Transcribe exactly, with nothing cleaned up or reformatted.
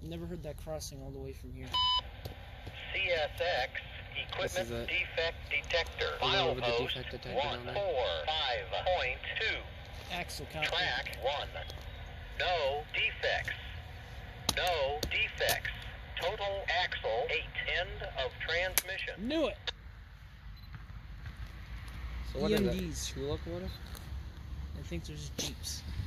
Never heard that crossing all the way from here. C S X equipment defect detector. File post one four five point two. Axle count. Track one. No defects. No defects. Total axle eight. End of transmission. Knew it. So what E is M that? Ds. Two locomotives? I think there's Jeeps.